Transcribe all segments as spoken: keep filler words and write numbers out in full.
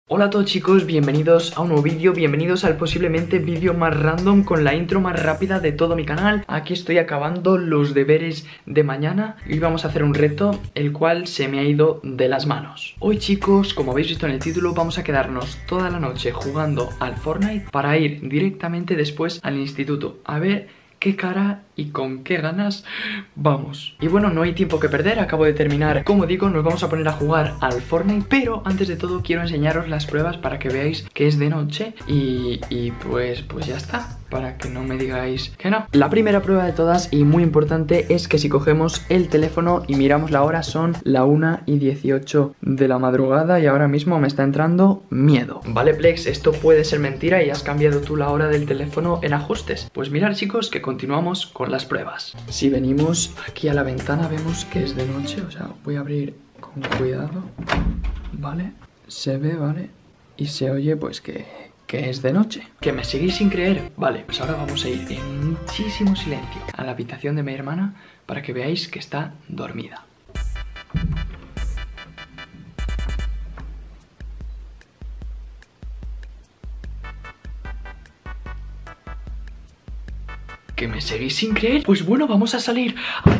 Hola a todos chicos, bienvenidos a un nuevo vídeo, bienvenidos al posiblemente vídeo más random con la intro más rápida de todo mi canal. Aquí estoy acabando los deberes de mañana y vamos a hacer un reto el cual se me ha ido de las manos. Hoy chicos, como habéis visto en el título, vamos a quedarnos toda la noche jugando al Fortnite para ir directamente después al instituto a ver qué cara y con qué ganas vamos. Y bueno, no hay tiempo que perder, acabo de terminar. Como digo, nos vamos a poner a jugar al Fortnite, pero antes de todo quiero enseñaros las pruebas para que veáis que es de noche y, y pues, pues ya está, para que no me digáis que no. La primera prueba de todas y muy importante es que si cogemos el teléfono y miramos la hora, son la una y dieciocho de la madrugada y ahora mismo me está entrando miedo. Vale Plex, esto puede ser mentira y has cambiado tú la hora del teléfono en ajustes. Pues mirad chicos que continuamos con las pruebas. Si venimos aquí a la ventana vemos que es de noche, o sea, voy a abrir con cuidado, ¿vale? Se ve, ¿vale? Y se oye pues que... que es de noche. ¿Que me seguís sin creer? Vale, pues ahora vamos a ir en muchísimo silencio a la habitación de mi hermana para que veáis que está dormida. ¿Que me seguís sin creer? Pues bueno, vamos a salir.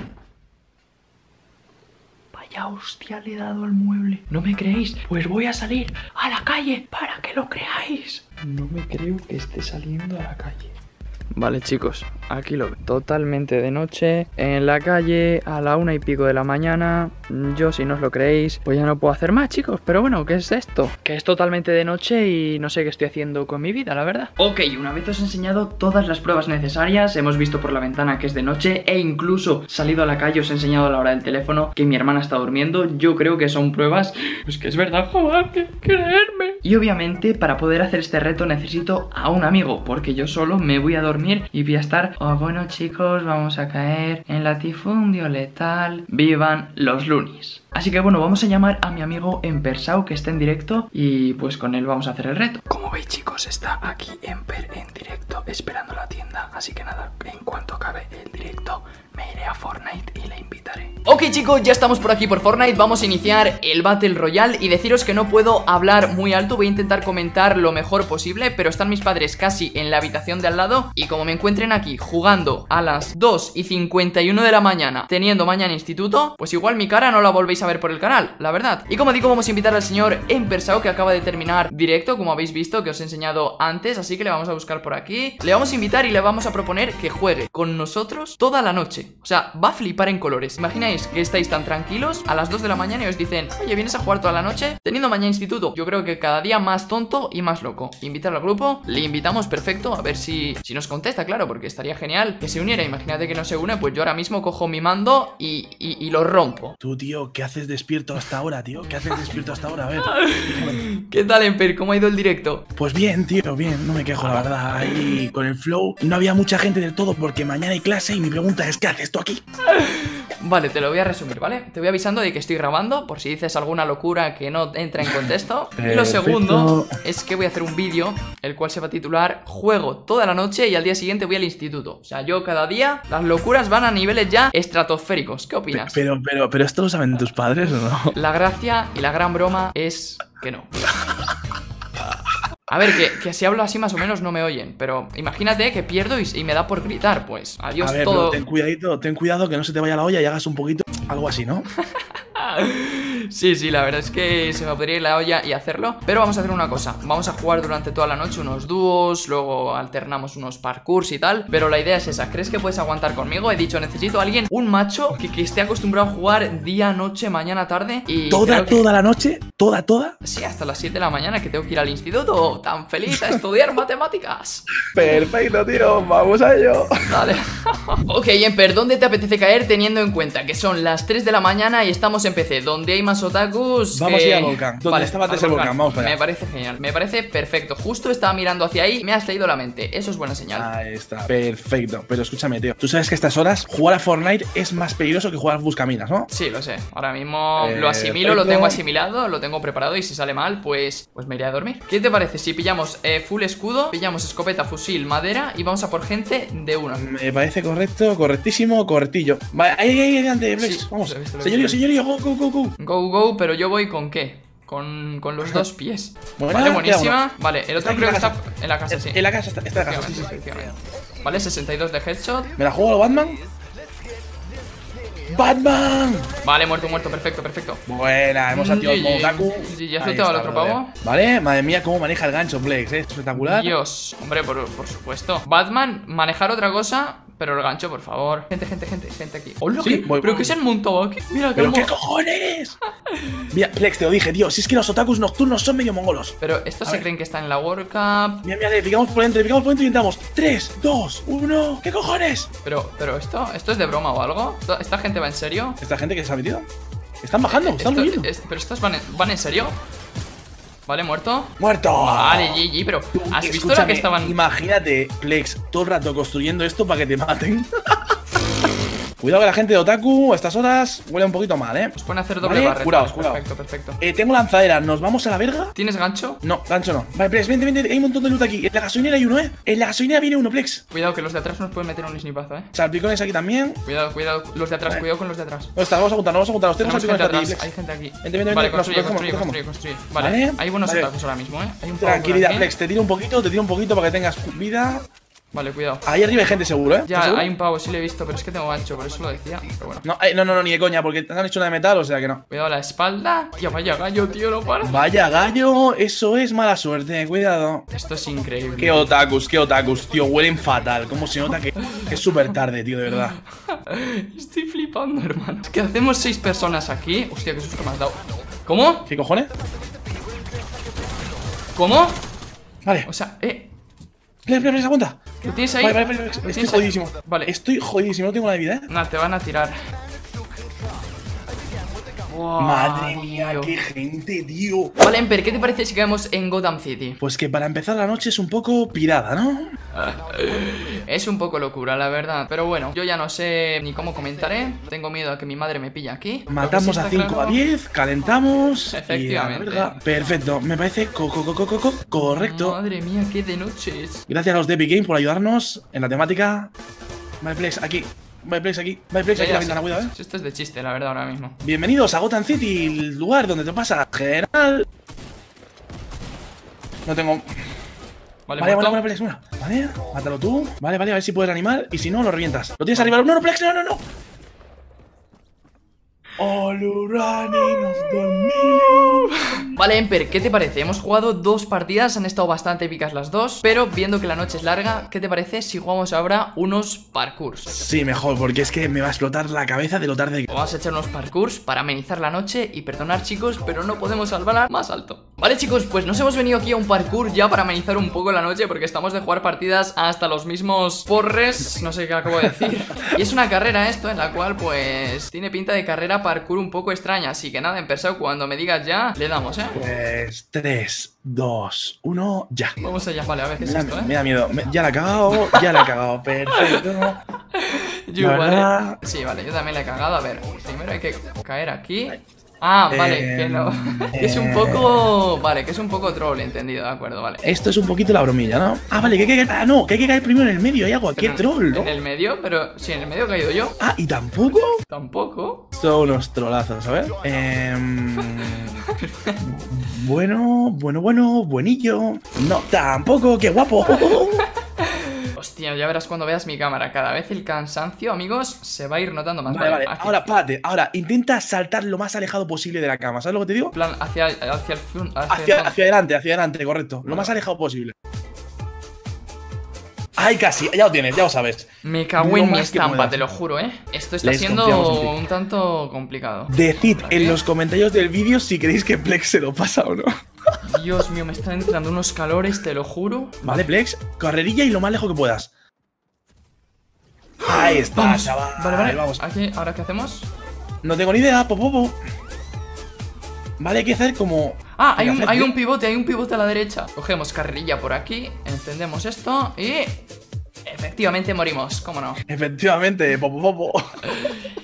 Vaya hostia, le he dado al mueble. ¿No me creéis? Pues voy a salir a la calle para que lo creáis. No me creo que esté saliendo a la calle. Vale chicos, aquí lo veo. Totalmente de noche, en la calle, a la una y pico de la mañana. Yo, si no os lo creéis, pues ya no puedo hacer más chicos. Pero bueno, ¿qué es esto? Que es totalmente de noche y no sé qué estoy haciendo con mi vida, la verdad. Ok, una vez os he enseñado todas las pruebas necesarias, hemos visto por la ventana que es de noche e incluso salido a la calle, os he enseñado la hora del teléfono, que mi hermana está durmiendo. Yo creo que son pruebas, pues que es verdad, joder, que creerme. Y obviamente para poder hacer este reto necesito a un amigo, porque yo solo me voy a dormir y voy a estar, oh bueno chicos, vamos a caer en latifundio letal, vivan los lunis. Así que bueno, vamos a llamar a mi amigo Empersau que está en directo y pues con él vamos a hacer el reto. Como veis chicos, está aquí Emper en directo esperando la tienda, así que nada, en cuanto acabe el directo me iré a Fortnite y le invitaré. Ok chicos, ya estamos por aquí por Fortnite, vamos a iniciar el Battle Royale y deciros que no puedo hablar muy alto, voy a intentar comentar lo mejor posible, pero están mis padres casi en la habitación de al lado y como me encuentren aquí jugando a las dos y cincuenta y uno de la mañana, teniendo mañana instituto, pues igual mi cara no la volvéis a ver por el canal, la verdad. Y como digo, vamos a invitar al señor Empersau que acaba de terminar directo, como habéis visto, que os he enseñado antes, así que le vamos a buscar por aquí. Le vamos a invitar y le vamos a proponer que juegue con nosotros toda la noche. O sea, va a flipar en colores. Imagináis que estáis tan tranquilos a las dos de la mañana y os dicen, oye, ¿vienes a jugar toda la noche? Teniendo mañana instituto. Yo creo que cada día más tonto y más loco. Invitar al grupo, le invitamos, perfecto, a ver si, si nos contesta, claro, porque estaría genial que se uniera. Imagínate que no se une, pues yo ahora mismo cojo mi mando y, y, y lo rompo. Tú, tío, ¿qué haces despierto hasta ahora, tío? ¿Qué haces despierto hasta ahora? A ver. ¿Qué tal, Emper? ¿Cómo ha ido el directo? Pues bien, tío, bien, no me quejo, la verdad. Ahí con el flow no había mucha gente del todo porque mañana hay clase y mi pregunta es, ¿qué haces tú aquí? Vale, te lo voy a resumir, ¿vale? Te voy avisando de que estoy grabando por si dices alguna locura que no entra en contexto. Y lo segundo es que voy a hacer un vídeo el cual se va a titular Juego toda la noche y al día siguiente voy al instituto. O sea, yo cada día las locuras van a niveles ya estratosféricos. ¿Qué opinas? Pero, pero, pero ¿esto lo saben tus padres o no? La gracia y la gran broma es que no. A ver, que, que si hablo así más o menos no me oyen, pero imagínate que pierdo y, y me da por gritar, pues adiós. A ver, todo. Pero ten cuidadito, ten cuidado que no se te vaya la olla y hagas un poquito algo así, ¿no? Sí, sí, la verdad es que se me podría ir la olla y hacerlo. Pero vamos a hacer una cosa, vamos a jugar durante toda la noche unos dúos, luego alternamos unos parkours y tal. Pero la idea es esa, ¿crees que puedes aguantar conmigo? He dicho, necesito a alguien, un macho que, que esté acostumbrado a jugar día, noche, mañana, tarde y ¿Toda, que... toda la noche? ¿Toda, toda? Sí, hasta las siete de la mañana que tengo que ir al instituto. Tan feliz a estudiar matemáticas. Perfecto, tío, vamos a ello. Vale. Ok, Emper, ¿dónde te apetece caer teniendo en cuenta que son las tres de la mañana y estamos en P C? Donde hay más otakus. Vamos que... a ir al volcán. ¿Dónde vale, estaba antes el volcán? Vamos para allá. Me parece genial, me parece perfecto. Justo estaba mirando hacia ahí, me has leído la mente. Eso es buena señal. Ahí está, perfecto. Pero escúchame, tío, tú sabes que a estas horas jugar a Fortnite es más peligroso que jugar a Buscaminas, ¿no? Sí, lo sé. Ahora mismo eh, lo asimilo, lo tengo asimilado, lo tengo preparado y si sale mal, pues, pues me iré a dormir. ¿Qué te parece si pillamos eh, full escudo, pillamos escopeta, fusil, madera y vamos a por gente de una? Me parece correcto, correctísimo, correctillo. Vale, ahí, ahí, adelante, Plex. Sí, Vamos. lo he visto, lo he Señorío, visto. señorío, go, go, go, go. Go, go, pero yo voy con qué. Con, con los dos pies. Bueno, Vale, buenísima. Vale, el Está otro aquí creo que en la está en la casa, sí. En la casa, está, está en la casa, sí, sí, sí. Efectivamente. Vale, sesenta y dos de headshot. ¿Me la juego a Batman? ¡Batman! Vale, muerto, muerto, perfecto, perfecto. Buena, hemos activado el modo Otaku. Y ya Ahí se al está, otro brother. pavo. Vale, madre mía, cómo maneja el gancho Plex, ¿eh? Espectacular. Dios, hombre, por, por supuesto. Batman, manejar otra cosa, pero el gancho, por favor. Gente, gente, gente, gente aquí. ¡Hola! Sí, ¿qué? voy- ¿Pero qué se han montado aquí? Mira, que ¿Pero mo- qué cojones? Mira, Plex, te lo dije, tío. Si es que los otakus nocturnos son medio mongolos. Pero estos A se ver. creen que están en la World Cup. Mira, mira, le picamos por dentro, le picamos por dentro y entramos. tres, dos, uno. ¿Qué cojones? Pero, pero esto, ¿esto es de broma o algo? ¿Esto- ¿Esta gente va en serio? ¿Esta gente que se ha metido? Están bajando, están Esto- huyendo. es- ¿Pero estos van en, van en serio? Vale, muerto. ¡Muerto! Vale, G G, pero Tú, ¿has visto escúchame, la que estaban? Imagínate, Plex, todo el rato construyendo esto para que te maten. Cuidado que la gente de Otaku a estas horas huele un poquito mal, ¿eh? Nos pueden hacer doble Vale, barreta. curaos, curaos. Perfecto, perfecto. Eh, tengo lanzadera, ¿nos vamos a la verga? ¿Tienes gancho? No, gancho no. Vale, Plex, vente, vente, hay un montón de loot aquí. En la gasolinera hay uno, ¿eh? En la gasolinera viene uno, Plex. Cuidado que los de atrás nos pueden meter un snipazo, eh. Salpicones aquí también. Cuidado, cuidado, los de atrás, Vale. cuidado con los de atrás. ¿Dónde está? Vamos a juntar, vamos a juntar. Los tenemos Tenemos gente salpicones atrás, aquí, hay Plex. gente aquí. Vente, vente, Vale, vente, nos construye, cogemos, construye, cogemos. construye, construye. Vale, Vale, hay buenos vale. otakus ahora mismo, eh. Hay un pavo por Tranquilidad, aquí. Plex, te tiro un poquito, te tiro un poquito para que tengas vida. Vale, cuidado. Ahí arriba hay gente seguro, ¿eh? ¿Estás Ya, seguro? hay un pavo, sí lo he visto, pero es que tengo gancho, por eso lo decía. Pero bueno. No, eh, no, no, no, ni de coña, porque te han hecho una de metal, o sea que no. Cuidado a la espalda. Tío, vaya gallo, tío, no para. Vaya gallo, eso es mala suerte, cuidado. Esto es increíble. Qué otakus, qué otakus, tío, huelen fatal. Cómo se nota que, que es súper tarde, tío, de verdad. Estoy flipando, hermano. Es que hacemos seis personas aquí. Hostia, qué susto me has dado. ¿Cómo? ¿Qué cojones? ¿Cómo? Vale, O sea, eh. Plex, Plex, Plex, aguanta. ¿Lo tienes ahí? Vale, vale, vale, Plex, ¿Lo estoy tienes ahí? jodidísimo. Vale. Estoy jodidísimo, no tengo nada de vida, ¿eh? Nada, te van a tirar. Wow, Madre mía, tío. qué gente, tío. Vale, Emper, ¿qué te parece si caemos en Gotham City? Pues que para empezar la noche es un poco pirada, ¿no? Es un poco locura, la verdad. Pero bueno, yo ya no sé ni cómo comentaré. Tengo miedo a que mi madre me pille aquí. Matamos Lo a que sí está cinco a claro- diez, calentamos. Efectivamente. Y a la verga. Perfecto, me parece co co co co co co- correcto. Madre mía, qué de noches. Gracias a los de Epic Game por ayudarnos en la temática. Vale, Plex, aquí. Vale, Plex, aquí. Vale, Plex, Ya, aquí ya, la ventana, sí. cuidado, eh. Esto es de chiste, la verdad, ahora mismo. Bienvenidos a Gotham City, el lugar donde te pasa general. No tengo. Vale, Vale, vale, muerto. vale, Plex, bueno. Vale, mátalo tú. Vale, vale, a ver si puedes animar. Y si no, lo revientas. Lo tienes arriba. No, no, Plex, no, no, no. All running of the million. Vale, Emper, ¿qué te parece? Hemos jugado dos partidas, han estado bastante épicas las dos. Pero viendo que la noche es larga, ¿qué te parece si jugamos ahora unos parkours? Sí, mejor, porque es que me va a explotar la cabeza de lo tarde que. Vamos a echar unos parkours para amenizar la noche. Y perdonar, chicos, pero no podemos salvar más alto. Vale, chicos, pues nos hemos venido aquí a un parkour ya para amenizar un poco la noche, porque estamos de jugar partidas hasta los mismos porres. No sé qué acabo de decir. Y es una carrera esto, en la cual pues tiene pinta de carrera parkour un poco extraña. Así que nada, en persona, cuando me digas ya, le damos, ¿eh? Pues tres, dos, uno, ya. Vamos allá, vale, a ver qué es Me esto, da, ¿eh? me da miedo. Me- ya la he cagado, ya la he cagado. Perfecto. Yo, La vale. verdad- Sí, vale, yo también la he cagado. A ver, primero hay que caer aquí. Ah, vale, Eh, que no. Que es un eh. poco. Vale, que es un poco troll, entendido, de acuerdo, vale. Esto es un poquito la bromilla, ¿no? Ah, vale, que hay que caer. Ah, no, que hay que caer primero en el medio. Hay algo. Qué Pero troll, ¿no? En el medio, pero si en el medio he caído yo. Ah, y tampoco. Tampoco. Son unos trolazos, a ver. Em, bueno, bueno, bueno, buenillo. No, tampoco, qué guapo. Hostia, ya verás cuando veas mi cámara. Cada vez el cansancio, amigos, se va a ir notando más. Vale, vale. aquí. Ahora, párate. Ahora, intenta saltar lo más alejado posible de la cama. ¿Sabes lo que te digo? En plan, hacia, hacia el fun- hacia el Hacia, fondo. hacia adelante, hacia adelante, correcto. Lo más alejado posible. Ay, casi, ya lo tienes, ya lo sabes. Me cago Lo en mi más que estampa, puedas. te lo juro, ¿eh? Esto está Les siendo confiamos en ti. un tanto complicado. Decid ¿Vale? en los comentarios del vídeo si queréis que Plex se lo pasa o no. Dios mío, me están entrando unos calores, te lo juro. Vale, Plex, carrerilla y lo más lejos que puedas. Ahí está, Vamos. chaval. Vale, vale. Vamos. Aquí, ¿ahora qué hacemos? No tengo ni idea, popopo. Vale, hay que hacer como. Ah, hay Venga, un, haced hay bien. un pivote, hay un pivote a la derecha. Cogemos carrerilla por aquí, encendemos esto y... Efectivamente morimos, ¿cómo no? Efectivamente, popopopo.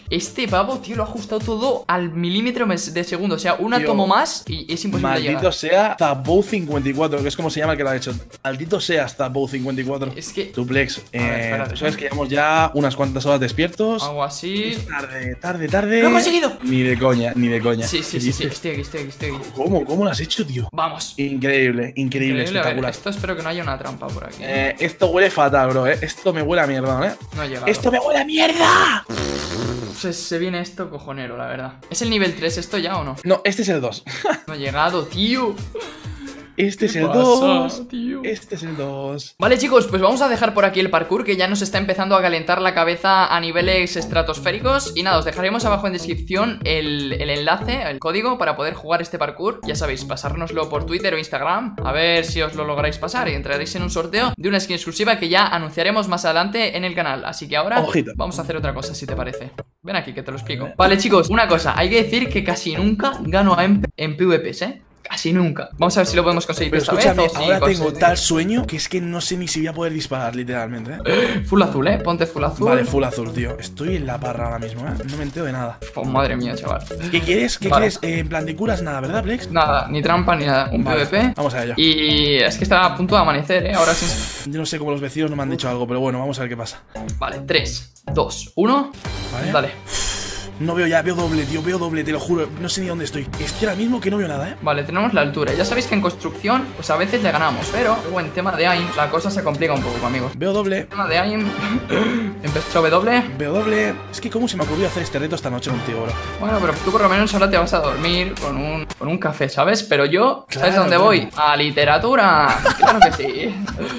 Este pavo, tío, lo ha ajustado todo al milímetro de segundo. O sea, un Tío, átomo más y es imposible Maldito llegar. sea Tabou cincuenta y cuatro, que es como se llama el que lo ha hecho. Maldito sea Tabou cincuenta y cuatro. Es que... Tuplex, A ver, eh, espérate. tú sabes que llevamos ya unas cuantas horas despiertos. Algo así. Es tarde, tarde, tarde. ¡Lo he conseguido! Ni de coña, ni de coña. Sí, sí, ¿Qué sí, sí. dices? Estoy aquí, estoy aquí, estoy aquí. ¿Cómo? ¿Cómo lo has hecho, tío? Vamos. Increíble, increíble, Increíble, a ver, espectacular. esto espero que no haya una trampa por aquí. Eh, esto huele fatal, bro, eh. Esto me huele a mierda, eh. No ha llegado. ¡Esto me huele a mierda! Se, se viene esto cojonero, la verdad. ¿Es el nivel tres esto ya o no? No, este es el dos. No ha llegado, tío. Este es ¿Qué el pasa, dos. tío? Este es el dos. Vale, chicos, pues vamos a dejar por aquí el parkour, que ya nos está empezando a calentar la cabeza a niveles estratosféricos. Y nada, os dejaremos abajo en descripción el, el enlace, el código para poder jugar este parkour. Ya sabéis, pasárnoslo por Twitter o Instagram, a ver si os lo lográis pasar y entraréis en un sorteo de una skin exclusiva que ya anunciaremos más adelante en el canal. Así que ahora Ojito. vamos a hacer otra cosa, si te parece. Ven aquí que te lo explico. Vale, chicos, una cosa, hay que decir que casi nunca gano a Empe en PvPs, ¿eh? Casi nunca. Vamos a ver si lo podemos conseguir Pero esta escúchame, vez o si ahora tengo conseguimos- tal sueño que es que no sé ni si voy a poder disparar, literalmente, eh. Full azul, ¿eh? Ponte full azul. Vale, full azul, tío. Estoy en la parra ahora mismo, eh. No me entero de nada. Oh, madre mía, chaval. ¿Qué quieres? ¿Qué Vale. quieres? Eh, en plan de curas, nada, ¿verdad, Plex? Nada, ni trampa ni nada. Un Vale, PvP. vamos a ello. Y es que está a punto de amanecer, ¿eh? Ahora sí. Yo no sé cómo los vecinos no me han dicho algo, pero bueno, vamos a ver qué pasa. Vale, tres, dos, uno. Vale. Dale. No veo ya, veo doble, tío, veo doble, te lo juro. No sé ni dónde estoy. Estoy ahora mismo que no veo nada, eh. Vale, tenemos la altura. Ya sabéis que en construcción, pues a veces le ganamos. Pero luego en tema de aim, la cosa se complica un poco, amigos. Veo doble, En tema de aim, empezó W. veo doble. Es que cómo se me ocurrió hacer este reto esta noche contigo, bro. Bueno, pero tú por lo menos ahora te vas a dormir con un, con un café, ¿sabes? Pero yo, ¿sabes Claro, dónde claro. voy? A literatura. Claro que sí.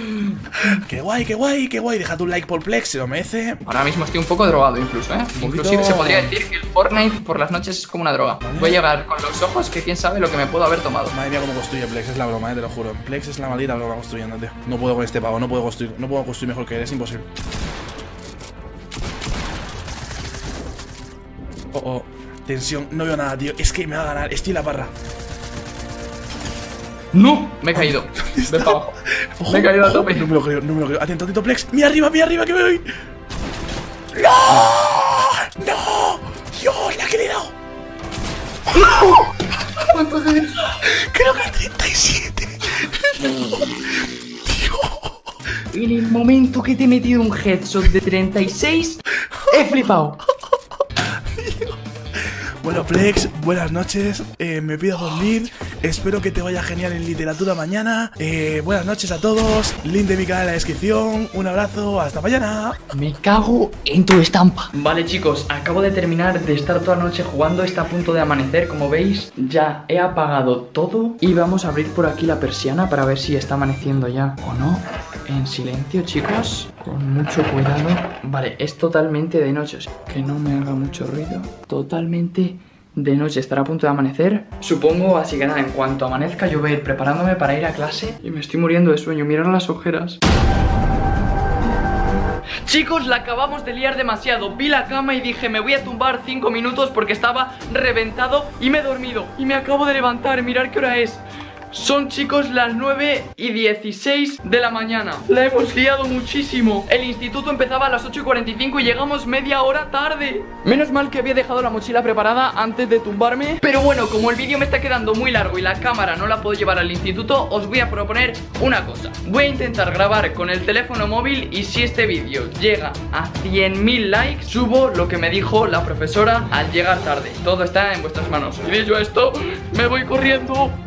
Qué guay, qué guay, qué guay. Deja tu like por Plex, se lo merece. Ahora mismo estoy un poco drogado incluso, ¿eh? poquito- Inclusive se podría decir que el Fortnite por las noches es como una droga. Voy a llegar con los ojos que quién sabe lo que me puedo haber tomado. Madre mía, cómo construye Plex, es la broma, eh, te lo juro. Plex es la maldita broma construyendo, tío. No puedo con este pavo, no puedo construir, no puedo construir mejor que él, es imposible. Oh, oh, tensión, no veo nada, tío. Es que me va a ganar, estoy en la parra. ¡No! Me he caído. Ven para abajo. Ojo, Me he caído a ojo, tope. No me lo creo, no me lo creo. Atento, atento, Plex. Mira arriba, mira arriba, que me voy. ¡No! ¡No! ¡Dios, la que le he dado! ¿Cuánto de eso? Creo que a treinta y siete. En el momento que te he metido un headshot de treinta y seis, he flipado. Bueno, Plex, buenas noches. Eh, me pido dormir. Espero que te vaya genial en literatura mañana. Eh, buenas noches a todos. Link de mi canal en la descripción. Un abrazo. Hasta mañana. Me cago en tu estampa. Vale, chicos, acabo de terminar de estar toda la noche jugando. Está a punto de amanecer, como veis. Ya he apagado todo. Y vamos a abrir por aquí la persiana para ver si está amaneciendo ya o no. En silencio, chicos. Con mucho cuidado. Vale, es totalmente de noche. O sea, que no me haga mucho ruido. Totalmente de noche. Estará a punto de amanecer, supongo. Así que nada, en cuanto amanezca yo voy a ir preparándome para ir a clase. Y me estoy muriendo de sueño. Mirad las ojeras. Chicos, la acabamos de liar demasiado. Vi la cama y dije, me voy a tumbar cinco minutos porque estaba reventado y me he dormido. Y me acabo de levantar, mirad qué hora es. Son, chicos, las nueve y dieciséis de la mañana. La hemos liado muchísimo. El instituto empezaba a las ocho y cuarenta y cinco y llegamos media hora tarde. Menos mal que había dejado la mochila preparada antes de tumbarme. Pero bueno, como el vídeo me está quedando muy largo y la cámara no la puedo llevar al instituto, os voy a proponer una cosa. Voy a intentar grabar con el teléfono móvil y si este vídeo llega a cien mil likes, subo lo que me dijo la profesora al llegar tarde. Todo está en vuestras manos. Y dicho esto, me voy corriendo.